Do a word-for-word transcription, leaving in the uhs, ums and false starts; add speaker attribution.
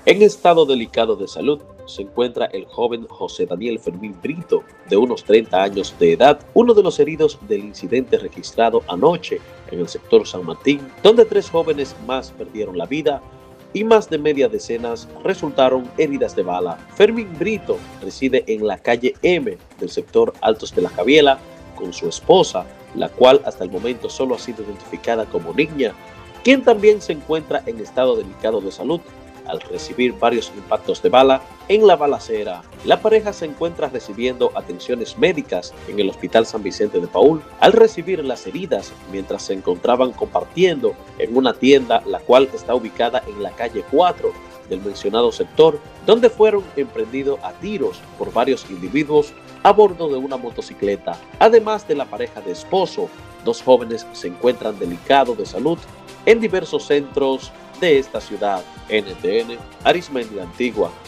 Speaker 1: En estado delicado de salud se encuentra el joven José Daniel Fermín Brito, de unos treinta años de edad, uno de los heridos del incidente registrado anoche en el sector San Martín, donde tres jóvenes más perdieron la vida y más de media decena resultaron heridas de bala. Fermín Brito reside en la calle M del sector Altos de la Javiela con su esposa, la cual hasta el momento solo ha sido identificada como niña, quien también se encuentra en estado delicado de salud al recibir varios impactos de bala en la balacera. La pareja se encuentra recibiendo atenciones médicas en el Hospital San Vicente de Paúl al recibir las heridas mientras se encontraban compartiendo en una tienda, la cual está ubicada en la calle cuatro del mencionado sector, donde fueron emprendidos a tiros por varios individuos a bordo de una motocicleta. Además de la pareja de esposo, dos jóvenes se encuentran delicados de salud en diversos centros de esta ciudad. N T N, Arismendi, La Antigua.